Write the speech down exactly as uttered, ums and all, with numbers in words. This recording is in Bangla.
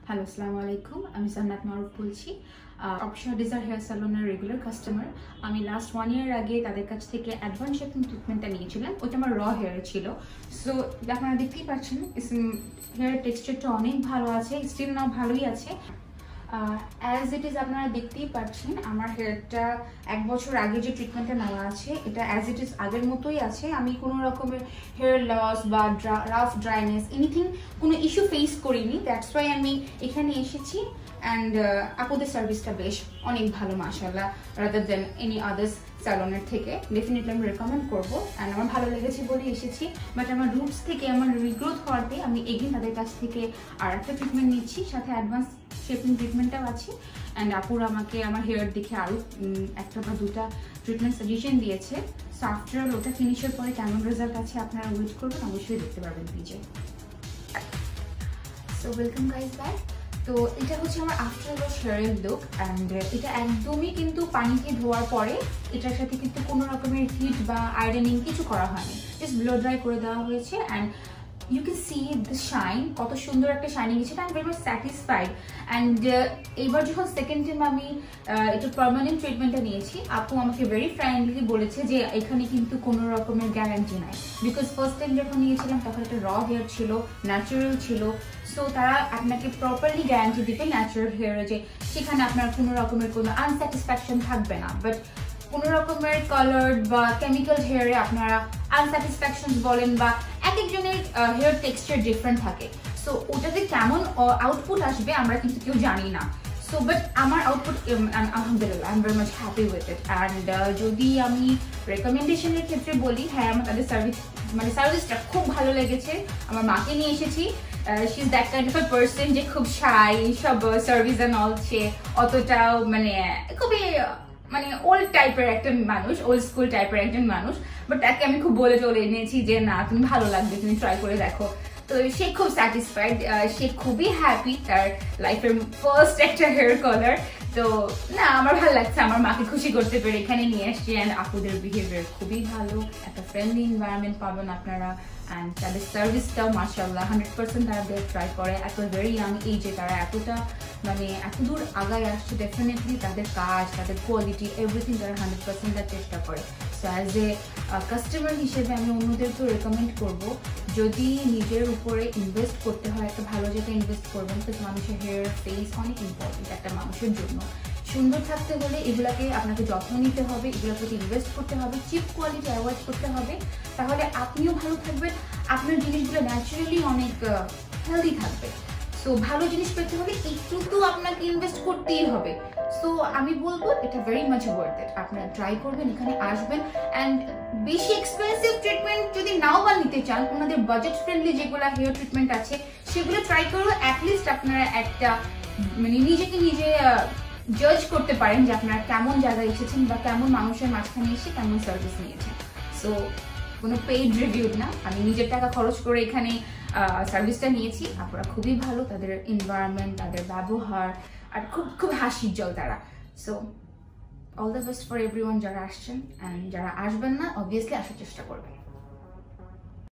হ্যালো আসসালামু আলাইকুম আমি জান্নাত মারুফ বলছি অপশন ডিজায়ার হেয়ার সালনের রেগুলার কাস্টমার আমি লাস্ট ওয়ান ইয়ার আগে তাদের কাছ থেকে অ্যাডভান্স শেপিং ট্রিটমেন্টটা নিয়েছিলাম ওটা আমার র হেয়ার ছিল সো আপনারা দেখতেই পাচ্ছেন হেয়ার টেক্সচারটা অনেক ভালো আছে স্টিল নাও ভালোই আছে অ্যাজ ইট ইজ আপনারা দেখতেই পাচ্ছেন আমার হেয়ারটা এক বছর আগে যে ট্রিটমেন্টটা নেওয়া আছে এটা অ্যাজ ইট ইজ আগের মতোই আছে আমি কোনো রকমের হেয়ার লস বা রাফ ড্রাইনেস এনিথিং কোনো ইস্যু ফেস করিনি দ্যাটস ওয়াই আমি এখানে এসেছি অ্যান্ড আপুদের সার্ভিসটা বেশ অনেক ভালো মাশাআল্লাহ রাদার দেন এনি আদার্স স্যালনের থেকে ডেফিনেটলি আমি রেকমেন্ড করবো অ্যান্ড আমার ভালো লেগেছে বলে এসেছি বাট আমার রুটস থেকে আমার রিগ্রোথ হওয়াতে আমি এগেন তাদের কাছ থেকে আর একটা ট্রিটমেন্ট নিচ্ছি সাথে অ্যাডভান্স শেপিং ট্রিটমেন্টটাও আছে অ্যান্ড আপুর আমাকে আমার হেয়ার দেখে আরও একটা বা দুটা ট্রিটমেন্ট সাজেশন দিয়েছে সো আফটার অল ওটা ফিনিশের পরে কেমন রেজাল্ট আছে আপনারা ওয়েট করবেন অবশ্যই দেখতে পারবেন পেজে সো ওয়েলকাম গাইজ ব্যাক তো এটা হচ্ছে আমার আফটার ওয়াশ হেয়ারের লুক অ্যান্ড এটা একদমই কিন্তু পানিতে ধোয়ার পরে এটার সাথে কিন্তু কোনো রকমের হিট বা আয়রনিং কিছু করা হয়নি জাস্ট ব্লো ড্রাই করে দেওয়া হয়েছে and you can see the shine কত সুন্দর একটা শাইনিং আছে আমি ভেরি মাচ স্যাটিসফাইড অ্যান্ড এইবার যখন সেকেন্ড টাইম আমি এটা পার্মানেন্ট ট্রিটমেন্টটা নিয়েছি আপু আমাকে ভেরি ফ্রেন্ডলি বলেছে যে এখানে কিন্তু কোনো রকমের গ্যারান্টি নাই বিকজ ফার্স্ট টাইম যখন নিয়েছিলাম তখন একটা র হেয়ার ছিল ন্যাচারাল ছিল সো তারা আপনাকে প্রপারলি গ্যারান্টি দিবে ন্যাচারাল হেয়ারে যে সেখানে আপনার কোনো রকমের কোনো আনস্যাটিসফ্যাকশন থাকবে না বাট কোনো রকমের কালার্ড বা কেমিক্যাল হেয়ারে আপনারা আনস্যাটিসফ্যাকশন বলেন বা এক একজনের হেয়ার টেক্সচার ডিফারেন্ট থাকে সো ওটাতে কেমন আউটপুট আসবে আমরা কিন্তু কেউ জানি না সো বাট আমার আউটপুট আলহামদুলিল্লাহ I am very much happy with it and যদি আমি রেকমেন্ডেশনের ক্ষেত্রে বলি হ্যাঁ আমার তাদের সার্ভিস মানে সার্ভিসটা খুব ভালো লেগেছে আমার মাকে নিয়ে এসেছি she is that kind of a person যে খুব শাই সব সার্ভিস অ্যান্ড অল সে অতটাও মানে খুবই মানে ওল্ড টাইপের একটা মানুষ ওল্ড স্কুল টাইপের একজন মানুষ বাট তাকে আমি খুব বলে চলে এনেছি যে না তুমি ভালো লাগবে তুমি ট্রাই করে দেখো তো সে খুব স্যাটিসফাইড সে খুবই হ্যাপি তার লাইফের ফার্স্ট একটা হেয়ার কালার তো না আমার ভালো লাগছে আমার মাকে খুশি করতে পেরে এখানে নিয়ে আসছি অ্যান্ড আপুদের বিহেভিয়ার খুবই ভালো একটা ফ্রেন্ডলি এনভায়রনমেন্ট পাবেন আপনারা অ্যান্ড তাদের সার্ভিসটাও মাশাআল্লাহ হান্ড্রেড পার্সেন্ট তারা ট্রাই করে এত ভেরি ইয়াং এজে তারা এতটা মানে এত দূর আগায় আসছে ডেফিনেটলি তাদের কাজ তাদের কোয়ালিটি এভরিথিং তারা হান্ড্রেড পার্সেন্ট তার চেষ্টা করে সো অ্যাজ এ কাস্টমার হিসেবে আমি অন্যদেরকেও রেকমেন্ড করব যদি নিজের উপরে ইনভেস্ট করতে হয় একটা ভালো জায়গায় ইনভেস্ট করবেন তো মানুষের হেয়ার ফেস অনেক ইম্পর্টেন্ট একটা মানুষের জন্য সুন্দর থাকতে হলে এগুলাকে আপনাকে যত্ন নিতে হবে এগুলোর প্রতি ইনভেস্ট করতে হবে চিপ কোয়ালিটি অ্যাভয়েড করতে হবে তাহলে আপনিও ভালো থাকবেন আপনার জিনিসগুলো ন্যাচারালি অনেক হেলদি থাকবে সো ভালো জিনিস পেতে হলে একটু তো আপনাকে ইনভেস্ট করতেই হবে সো আমি বলবো এটা ভেরি মাচ ওয়ার্থ ইট আপনারা ট্রাই করবেন এখানে আসবেন অ্যান্ড বেশি এক্সপেন্সিভ ট্রিটমেন্ট যদি নাও বা নিতে চান ওনাদের বাজেট ফ্রেন্ডলি যেগুলো হেয়ার ট্রিটমেন্ট আছে সেগুলো ট্রাই করবো অ্যাটলিস্ট আপনারা একটা মানে নিজেকে নিজে জাজ করতে পারেন যে আপনারা কেমন জায়গায় এসেছেন বা কেমন মানুষের মাঝখানে এসে কেমন সার্ভিস নিয়েছেন সো কোনো পেইড রিভিউ না আমি নিজের টাকা খরচ করে এখানে সার্ভিসটা নিয়েছি আপনারা খুবই ভালো তাদের এনভায়রনমেন্ট তাদের ব্যবহার আর খুব খুব হাসির জল তারা so all the best for everyone যারা আসছেন অ্যান্ড যারা আসবেন না অবভিয়াসলি আসার চেষ্টা করবেন